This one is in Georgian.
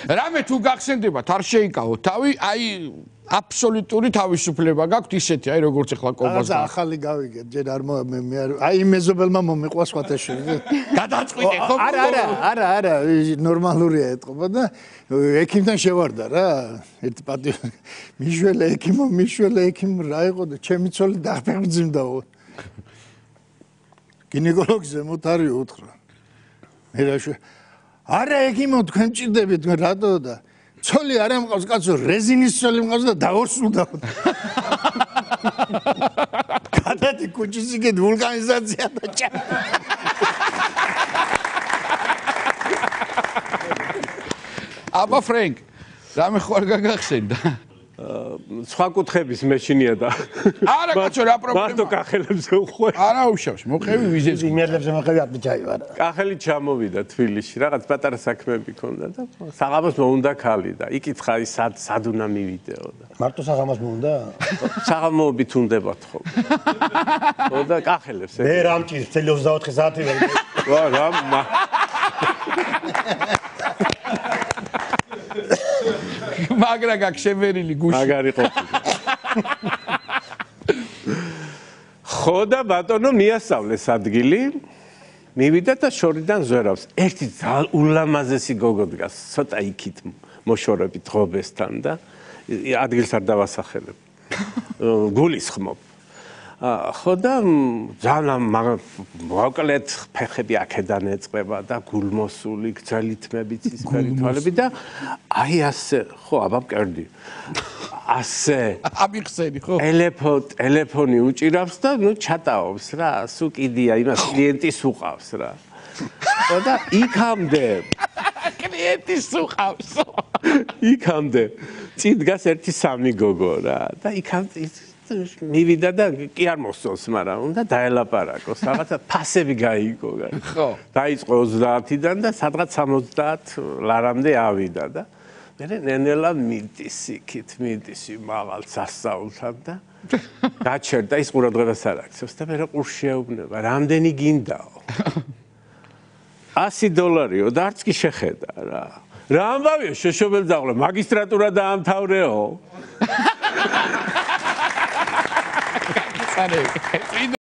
რამე თუ გახსენდებათ არ შეიკავოთ თავი, აი აბსოლუტური თავისუფლება გაქვთ ისეთი, აი როგორც ახლა კობას და ახალი გავიგეთ, ჯერ არ მე აი მეზობელმა მომიყვა სხვათაშორის. გადაწყვიტე ხო? არა, ნორმალურია ეთყობა და ექიმთან შევარდა რა. ერთ პატიო მიშველე ექიმ რა იყო და ჩემი ცოლი დაფეხმძიმდაო. გინეკოლოგზე მოთარი უთხრა. მე რა არა ექიმო თქვენ ჭირდებით თქვენ რატო და ცოლი არ ამყავს კაცო რეზინის ცოლი მყავს და დაორსულდა. გადადი კუჩის იგეთ ვულკანიზაცია და ჩა. აბა ფრენკ, რამე ხო არ გაგახსენდა? სხვა კუთხების მეშინია და არა კაცო რა პრობლემა? მარტო კახელებს უყვე. არა უშავს, მოყევი ვიზეს. იმერლებზე მოყევი აბიჯაი ვარ. კახელი ჩამოვიდა თბილისში, რაღაც პატარა საქმეები ქონდა და საღამოს მოუნდა ქალი და იკითხა ის სად უნდა მივიდეო და მარტო საღამოს მოუნდა? საღამოობით უნდებათ ხო. ხო და კახელებს. მე რამჭირს წელი 24 საათი ვერ. ვა რა მაგრა გაქშევერილი გუში. მაგარი ყოფილი. ხო და ბატონო მიასწავლეს ადგილი, მივიდა და შორიდან ზვერავს. ერთი ულამაზესი გოგო დგას, ცოტა იქით მოშორებით ღობესთან და ადგილს არ დავასახელებ. გულისხმობ. ხო და ძალიან მოკლედ ფეხები აქედან ეწყება და გულმოსული გრძელითმებით ისფერი თვალები და აი ასე ხო აბა მკერდი ასე ამიხსენი ხო ტელეფონი უჭირავს და ნუ ჩატაობს რა სულ კიდია იმას კლიენტის უყავს რა ხო და იქამდე კლიენტის უყავს იქამდე წინ დგას ერთი სამი გოგო რა და იქამდე მივიდა და კი არ მოსწონს, მაგრამ უნდა დაელაპარაკოს, რაღაცა ფასები გაიგო. ხო. დაიწყო 30-დან და სადღაც 70 ლარამდე ავიდა და მე ნენელა მიდის იქით, მაღალ სასწაულთან და გაჩერდა ის ყურადღებას არ აქცევს და მე ყურს შეეუბნება, რამდენი გინდაო? $100 და არც კი შეხედა რა. რა ამბავია შეშობილ ძაღლე, მაგისტრატურა დაამთავრეო? Sorry.